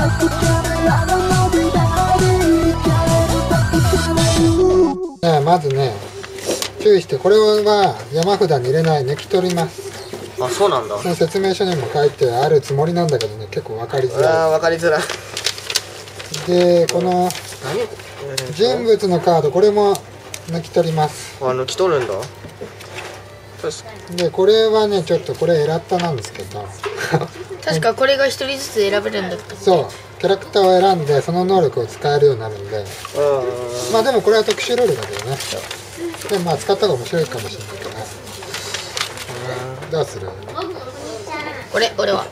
まずね、注意して、これは山札に入れない、抜き取ります。 あ、そうなんだ。 その説明書にも書いてあるつもりなんだけどね、結構分かりづらい。 ああ、分かりづらい。 で、この人物のカード、これも抜き取ります。 あ、抜き取るんだ。 で、これはね、ちょっとこれエラッタなんですけど確かこれが一人ずつ選べるんだった。 そう、キャラクターを選んでその能力を使えるようになるんで、まあでもこれは特殊ルールだけどね。でもまあ使った方が面白いかもしれないけどね。どうする？ 俺は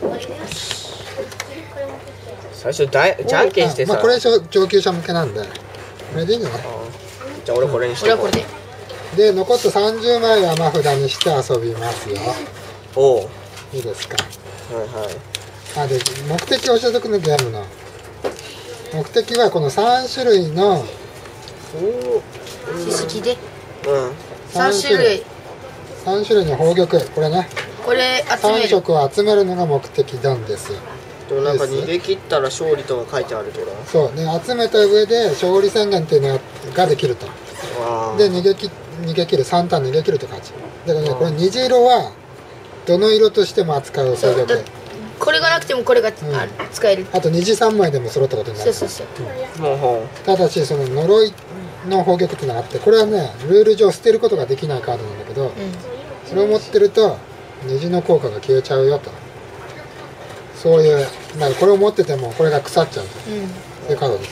最初じゃんけんしてさ、 まあこれ上級者向けなんで、これでいいんじゃない？ じゃあ俺これにして。 俺はこれで。 で、残った30枚山札にして遊びますよ。 おお。 いいですか？ はいはい。 あ、で、目的を教えておくの、ゲームの目的はこの3種類の知識で 3種類の宝玉、これね、 これ集め 3 る。 色を集めるのが目的なんですよ。 でもなんか逃げ切ったら勝利とか書いてあるけど。 そうね、集めた上で勝利宣言っていうのができると。で、逃げ切る、3ターン逃げ切ると勝ち。だからね、これ虹色はどの色としても扱う宝玉。 これがなくてもこれが使える。 あと虹3枚でも揃ったことになる。 そう。 ただし、その呪いの宝玉っていうのがあって、これはね、ルール上捨てることができないカードなんだけど、それを持ってると虹の効果が消えちゃうよと。そういう、まあ、これを持っててもこれが腐っちゃうと、そういうカードです。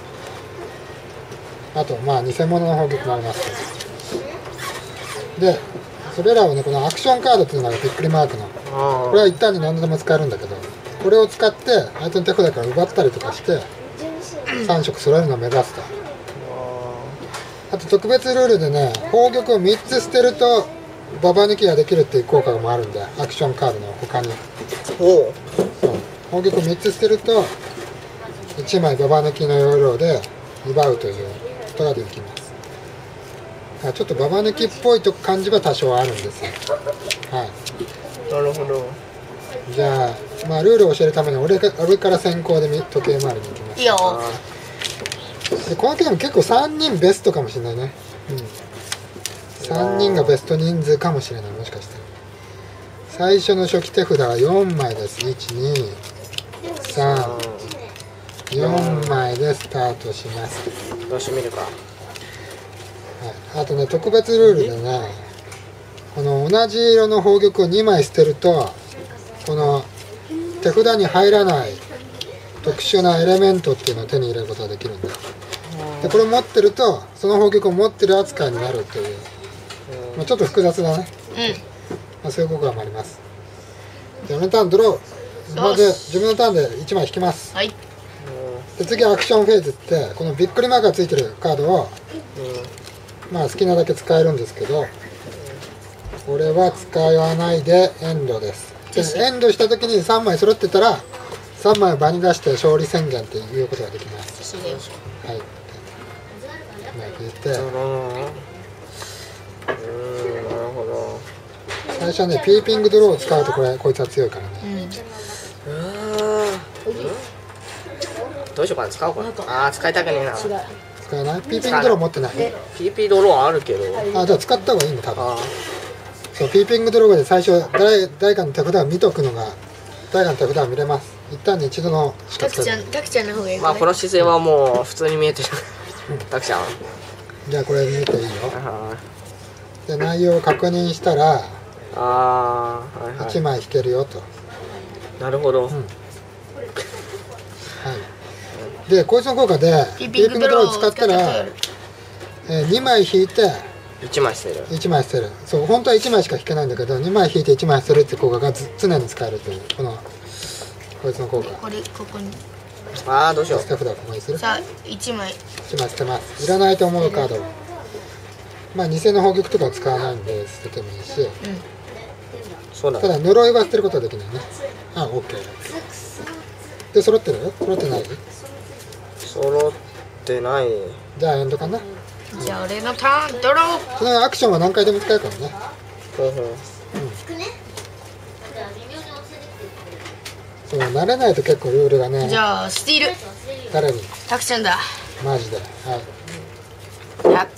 あと、まあ偽物の宝玉もありますけど。で、それらをね、このアクションカードっていうのがびっくりマークの、これは一旦に何度でも使えるんだけど、これを使って相手の手札から奪ったりとかして3色揃えるのを目指すと。あと特別ルールでね、宝玉を3つ捨てるとババ抜きができるっていう効果もあるんで、アクションカードの他に。そう、宝玉を3つ捨てると1枚ババ抜きの要領で奪うということができます。ちょっとババ抜きっぽいと感じは多少あるんですよ。はい。 なるほど。 じゃあ、まあルールを教えるために俺から先行で時計回りに行きます。 いいよ。 でこのゲーム結構3人ベストかもしれないね。3人がベスト人数かもしれない、もしかして。最初の初期手札は4枚です。1、2、3、4枚でスタートします。 よし見るか。 あとね、特別ルールでね、この同じ色の宝玉を2枚捨てると、この手札に入らない特殊なエレメントっていうのを手に入れることができるんだ。で、これを持ってると、その宝玉を持ってる扱いになるという、まあ、ちょっと複雑だね。まあ、そういう効果もあります。じゃあ、俺のターンドロー。まず自分のターンで1枚引きます。で、次アクションフェーズって、このびっくりマークがついてるカードを、まあ好きなだけ使えるんですけど、これは使わないでエンドです。で、エンドした時に3枚揃ってたら3枚を場に出して勝利宣言っていうことができます。はい。引いて、 なるほど。 最初はね、ピーピングドローを使うとこいつは強いからね。 どうしようかな、使おうかな。ああ、使いたくねえな。 使わない？ピーピングドロー持ってない？ PP ドローンあるけど。 じゃあ使った方がいいんだ、多分。そう、ピーピングドローで最初誰かの手札を見とくのが、誰かの手札を見れます。一旦に一度のしか使えない。 タクちゃんの方がいい。 まあこの姿勢はもう普通に見えてる。タクちゃん。 じゃあこれ見ていいよ。で、内容を確認したら1枚引けるよと。 なるほど。 で、こいつの効果でピーピングドローを使ったら2枚引いて 1枚捨てる。 1枚捨てる。そう、本当は1枚しか引けないんだけど、2枚引いて1枚捨てるって効果が常に使えるという、こいつの効果。 ここに。 どうしよう。 捨て札をここにする。 さあ、1枚捨てます。いらないと思うカードを。まあ偽の宝玉とかは使わないんで捨ててもいいし、ただ呪いは捨てることはできないね。OK。で、揃ってる？揃ってない？揃ってない。じゃあエンドかな。 じゃあ俺のターンドロー。 そのアクションは何回でも使えるからね。 そう慣れないと結構ルールがね。 じゃあスティール誰にたくちゃんだ。 マジで。はい。 やっ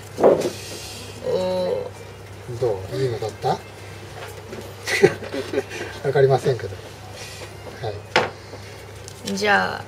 おどういいのだったわかりませんけど。はい。 ーじゃあ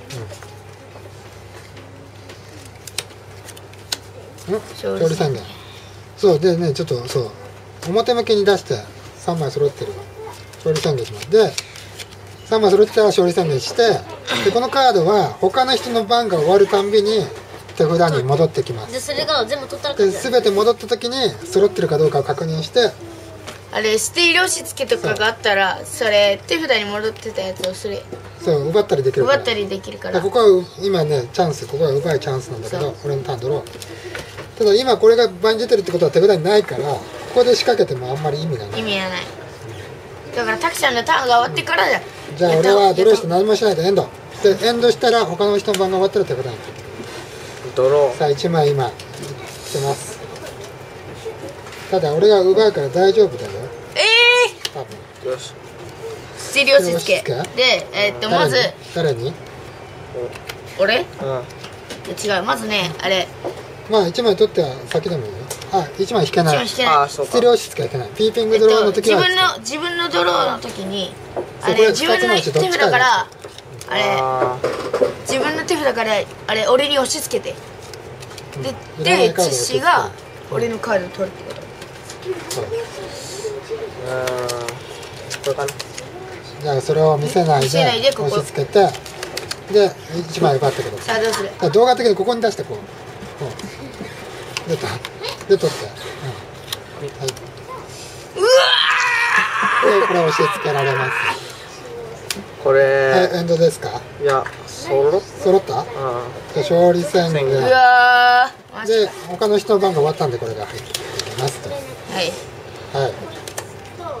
勝利宣言。そうでね、ちょっとそう表向きに出して3枚揃ってる勝利宣言します。で3枚揃ってたら勝利宣言して、でこのカードは他の人の番が終わるたんびに手札に戻ってきます。 でそれが全部取ったらで全て戻った時に揃ってるかどうかを確認して、 あれスティール押し付けとかがあったらそれ手札に戻ってたやつをそれそう奪ったりできるから。 奪ったりできるから。 ここは今ねチャンス、ここは奪いチャンスなんだけど、俺のターンドロー。ただ今これが場に出てるってことは手札にないから、ここで仕掛けてもあんまり意味がない。 意味がない。だからタクちゃんのターンが終わってからだ。 じゃあ俺はドローして何もしないでエンドで、エンドしたら他の人の番が終わったら手札に取ってくる。 ドロさあ1枚今してます。ただ俺が奪うから大丈夫だよ多分。 ー。よし。 スティール押し付け押しでまず誰に俺うん。 違う、まずねあれまあ1枚取っては先でもいいよ。あ、1枚引けない。 一応引けない。 ああ、そうかスティール押し付けはいけない。ピーピングドローの時は、 自分のドローの時にあそうこれれ自分の二つのうちどっ手ちかだ札からあれあ自分の手札からあれ俺に押し付けてででいらないカードをチッシーが俺のカードを取るってこと。 そうー。これかな。 じゃあそれを見せない見せないででここ押し付けて、で1枚奪ってください。 さあどうする。 だから動画的にここに出してこう、で取って、はい、でこれ押し付けられます。 これ、 はい、エンドですか。 いや、揃っ揃った？じゃああ勝利宣言うわーマジで、他の人の番が終わったんでこれが入ってきますと。 はいはい、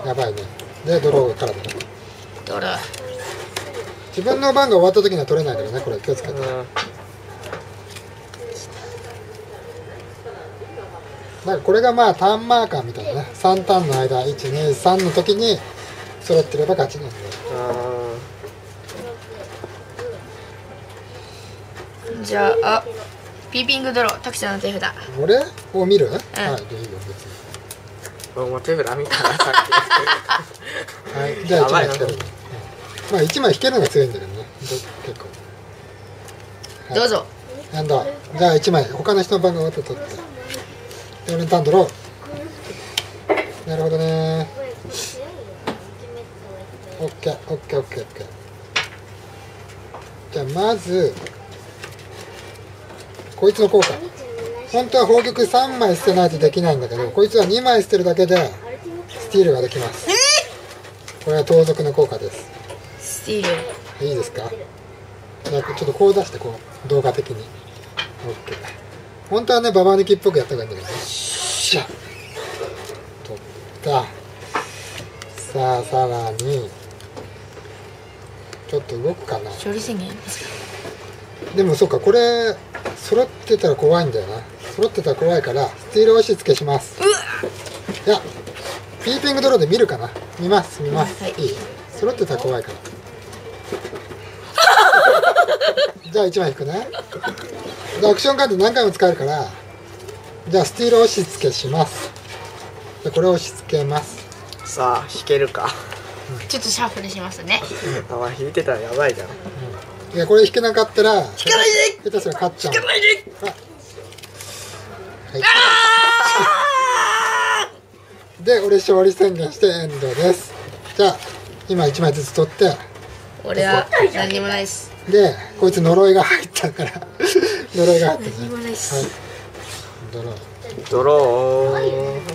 やばいね。でドローからだね。 ドロー自分の番が終わった時には取れないからね、これ気をつけて。 うん。 だからこれがまあターンマーカーみたいなね。3ターンの間123の時に揃ってれば勝ちなんで。 じゃあピーピングドロータクちゃんの手札。 俺を見る？はい、でいいよ別に。 もう手札見たらさはい、じゃあ1枚引けるの。まあ1枚引けるのが強いんだけどね、結構。はい、 どうぞ。 エンド。じゃあ1枚他の人の番が終わったら取って。で俺のターンドロー。なるほどね。オッケーオッケーオッケーオッケー。じゃあまずこいつの効果。本当は砲玉3枚捨てないとできないんだけど、こいつは2枚捨てるだけでスティールができます。これは盗賊の効果です。 スティールいいですか。じゃあちょっとこう出してこう動画的に。OK。本当はねババ抜きっぽくやった方がいいんだけどね。しゃ取った。さあさらにちょっと動くかな。 勝利宣言ですか。 でもそうか、これ揃ってたら怖いんだよな。揃ってたら怖いからスティール押し付けします。いやピーピングドローで見るかな。見ます見ます、 はいいい。揃ってたら怖いからじゃあ1枚引くね。でアクションカード何回も使えるから、じゃあスティール押し付けします。でこれを押し付けます。 さあ、弾けるか。 ちょっとシャッフルしますね。 あ、まあ、弾いてたらやばいじゃん。 いやこれ引けなかったら下手すら勝っちゃう。で俺勝利宣言してエンドです。じゃあ今1枚ずつ取って、 俺は何にもないっす。 でこいつ呪いが入ったから呪いが入ったね。 何にもないっはいす。 ドロー。 ドロー。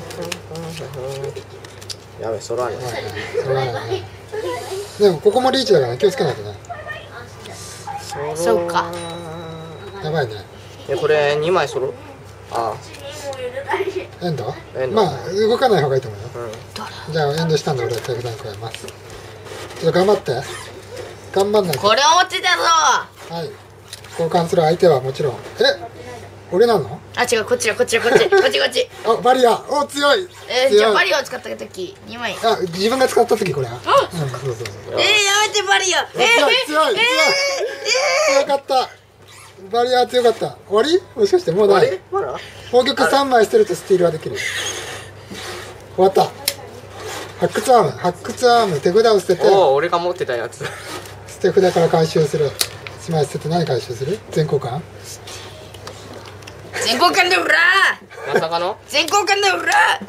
やべ、揃わない。 それはね。でもここもリーチだからね、気をつけないとね。 そうか。 やばいね。 これ2枚揃う。あエンド？ エンドまあ動かない方がいいと思うよ。 あ、うん。 じゃあエンドしたんで俺は手札に加えます。ちょっと頑張って。頑張んないと。 これを持ってたぞ。 はい。交換する相手はもちろん。 俺なの？ あ、違う、こっちだ、こっちだ、こっちこっちこっち。 あ、バリア。お、強い。 じゃあ強い。 バリアを使った時2枚。 あ、自分が使った時これ。うん、そうそうそう。 やめてバリア。 強い強い強い。強かった。バリア強かった。終わり？もしかしてもうない。 まだ砲玉3枚捨てるとスティールはできる。終わった。発掘アーム、発掘アーム、手札を捨てて、 おお、俺が持ってたやつ。 捨て札から回収する。1枚捨てて何回収する？全交換？ 全交換でうらまさかのー。全交換でうらー。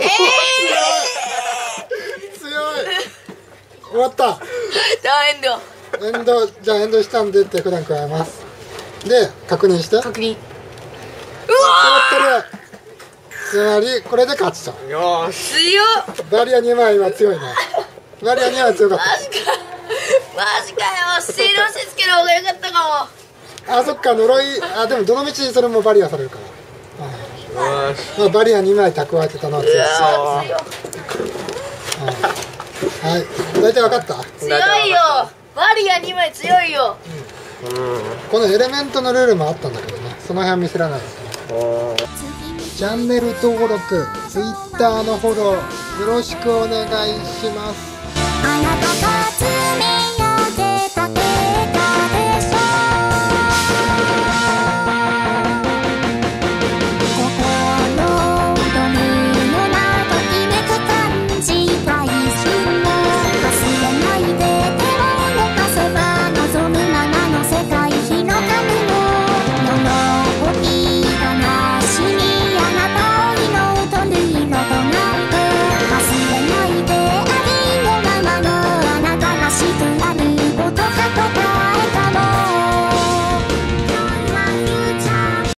強い。終わった。 大変だ。 エンド、じゃあエンドしたんで手札加えます。で、確認して。 確認。 揃ってる。つまり、これで勝ちと。 よーし。 強っ。 バリア2枚は強いね。バリア2枚は強かっマジか。マジかよ。スティール押し付ける方が良かったかた。あ、そっか、呪い、あ、でもどの道にそれもバリアされるから。 よーし。 まあ、バリア2枚蓄えてたのは強い。 も。強はい、大体分かった。 いよ。バリア2枚強いよ。 このエレメントのルールもあったんだけどね、その辺見せらないですね。チャンネル登録、Twitter のフォローよろしくお願いします。